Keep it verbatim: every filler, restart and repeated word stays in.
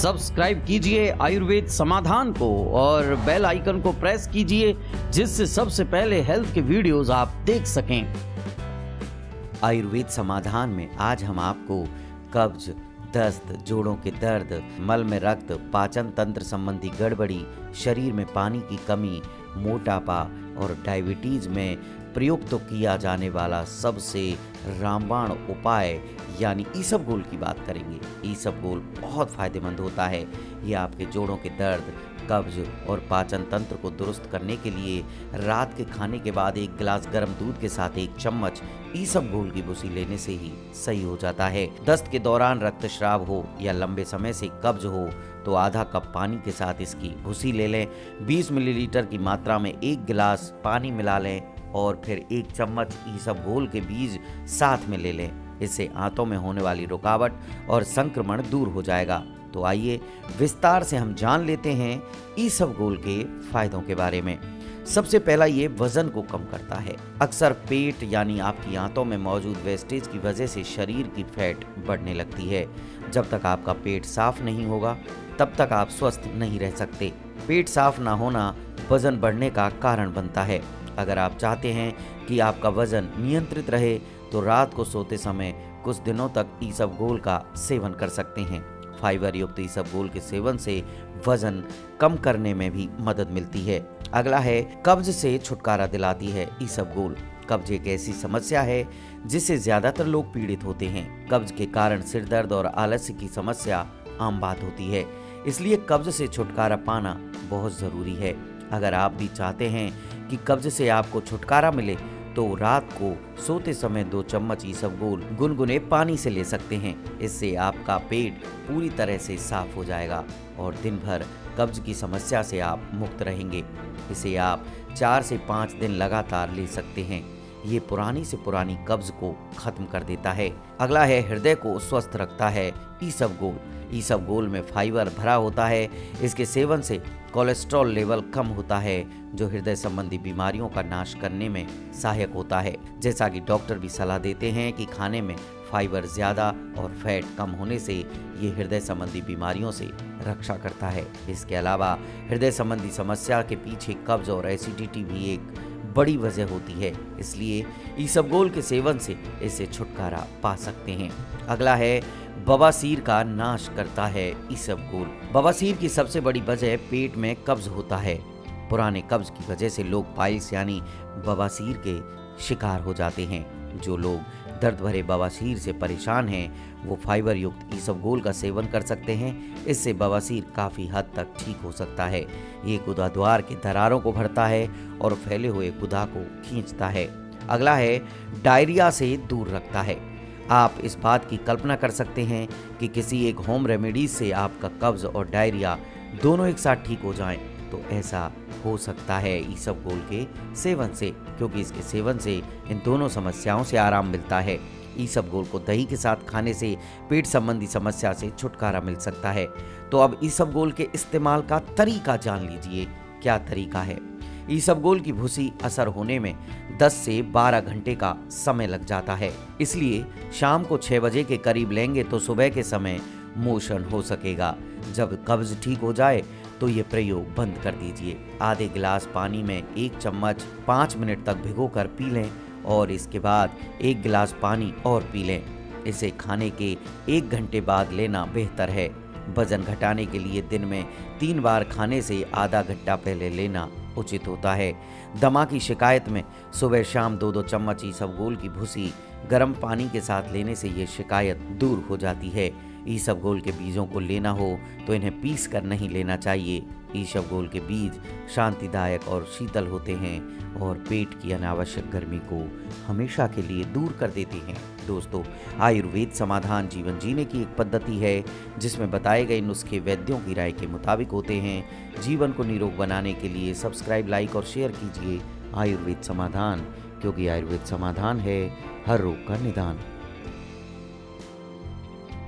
Subscribe कीजिए आयुर्वेद समाधान को और बेल आइकन को प्रेस कीजिए, जिससे सबसे पहले हेल्थ के वीडियोस आप देख सकें। आयुर्वेद समाधान में आज हम आपको कब्ज, दस्त, जोड़ों के दर्द, मल में रक्त, पाचन तंत्र संबंधी गड़बड़ी, शरीर में पानी की कमी, मोटापा और डायबिटीज में प्रयुक्त तो किया जाने वाला सबसे रामबाण उपाय यानी ईसबगोल की बात करेंगे। ईसबगोल बहुत फायदेमंद होता है। ये आपके जोड़ों के दर्द, कब्ज और पाचन तंत्र को दुरुस्त करने के लिए रात के खाने के बाद एक गिलास गर्म दूध के साथ एक चम्मच ईसबगोल की भूसी लेने से ही सही हो जाता है। दस्त के दौरान रक्तस्राव हो या लंबे समय से कब्ज हो तो आधा कप पानी के साथ इसकी भूसी ले लें। बीस मिलीलीटर की मात्रा में एक गिलास पानी मिला लें और फिर एक चम्मच ईसबगोल के बीज साथ में ले लें। इससे आंतों में होने वाली रुकावट और संक्रमण दूर हो जाएगा। तो आइए विस्तार से हम जान लेते हैं ईसबगोल के फायदों के बारे में। सबसे पहला, ये वजन को कम करता है। अक्सर पेट यानी आपकी आंतों में मौजूद वेस्टेज की वजह से शरीर की फैट बढ़ने लगती है। जब तक आपका पेट साफ नहीं होगा तब तक आप स्वस्थ नहीं रह सकते। पेट साफ ना होना वजन बढ़ने का कारण बनता है। अगर आप चाहते हैं कि आपका वजन नियंत्रित रहे तो रात को सोते समय कुछ दिनों तक ईसबगोल का सेवन कर सकते हैं। फाइबर युक्त ईसबगोल के सेवन से वजन कम करने में भी मदद मिलती है। अगला है, कब्ज से छुटकारा दिलाती है ईसबगोल। कब्ज एक ऐसी समस्या है जिससे ज्यादातर लोग पीड़ित होते हैं। कब्ज के कारण सिर दर्द और आलस्य की समस्या आम बात होती है, इसलिए कब्ज से छुटकारा पाना बहुत जरूरी है। अगर आप भी चाहते हैं कि कब्ज से आपको छुटकारा मिले तो रात को सोते समय दो चम्मच ईसबगोल गुनगुने पानी से ले सकते हैं। इससे आपका पेट पूरी तरह से साफ हो जाएगा और दिन भर कब्ज की समस्या से आप मुक्त रहेंगे। इसे आप चार से पाँच दिन लगातार ले सकते हैं। ये पुरानी से पुरानी कब्ज को खत्म कर देता है। अगला है, हृदय को स्वस्थ रखता है ईसबगोल। ईसबगोल में फाइबर भरा होता है। इसके सेवन से कोलेस्ट्रॉल लेवल कम होता है, जो हृदय संबंधी बीमारियों का नाश करने में सहायक होता है। जैसा कि डॉक्टर भी सलाह देते हैं कि खाने में फाइबर ज्यादा और फैट कम होने से ये हृदय संबंधी बीमारियों से रक्षा करता है। इसके अलावा हृदय संबंधी समस्या के पीछे कब्ज और एसिडिटी भी एक बड़ी वजह होती है, इसलिए ईसबगोल के सेवन से इससे छुटकारा पा सकते हैं। अगला है, बवासीर का नाश करता है ईसबगोल। बवासीर की सबसे बड़ी वजह पेट में कब्ज होता है। पुराने कब्ज की वजह से लोग पाइल्स यानी बवासीर के शिकार हो जाते हैं। जो लोग दर्द भरे बवासीर से परेशान हैं वो फाइबर युक्त ईसबगोल का सेवन कर सकते हैं। इससे बवासीर काफ़ी हद तक ठीक हो सकता है। ये गुदाद्वार के दरारों को भरता है और फैले हुए गुदा को खींचता है। अगला है, डायरिया से दूर रखता है। आप इस बात की कल्पना कर सकते हैं कि किसी एक होम रेमेडीज से आपका कब्ज और डायरिया दोनों एक साथ ठीक हो जाएं, तो ऐसा हो सकता है ईसबगोल के सेवन से, क्योंकि इसके सेवन से इन दोनों समस्याओं से आराम मिलता है। ईसबगोल को दही के साथ खाने से पेट संबंधी समस्या से छुटकारा मिल सकता है। तो अब ईसबगोल के इस्तेमाल का तरीका जान लीजिए। क्या तरीका है? ईसबगोल की भूसी असर होने में दस से बारह घंटे का समय लग जाता है, इसलिए शाम को छह बजे के करीब लेंगे तो सुबह के समय मोशन हो सकेगा। जब कब्ज ठीक हो जाए तो ये प्रयोग बंद कर दीजिए। आधे गिलास पानी में एक चम्मच पाँच मिनट तक भिगोकर पी लें और इसके बाद एक गिलास पानी और पी लें। इसे खाने के एक घंटे बाद लेना बेहतर है। वजन घटाने के लिए दिन में तीन बार खाने से आधा घंटा पहले लेना उचित होता है। दमा की शिकायत में सुबह शाम दो दो चम्मच ईसबगोल की भूसी गर्म पानी के साथ लेने से ये शिकायत दूर हो जाती है। ईसबगोल के बीजों को लेना हो तो इन्हें पीस कर नहीं लेना चाहिए। ईसबगोल के बीज शांतिदायक और शीतल होते हैं और पेट की अनावश्यक गर्मी को हमेशा के लिए दूर कर देते हैं। दोस्तों, आयुर्वेद समाधान जीवन जीने की एक पद्धति है जिसमें बताए गए नुस्खे वैद्यों की राय के मुताबिक होते हैं। जीवन को निरोग बनाने के लिए सब्सक्राइब, लाइक और शेयर कीजिए आयुर्वेद समाधान, क्योंकि आयुर्वेद समाधान है हर रोग का निदान।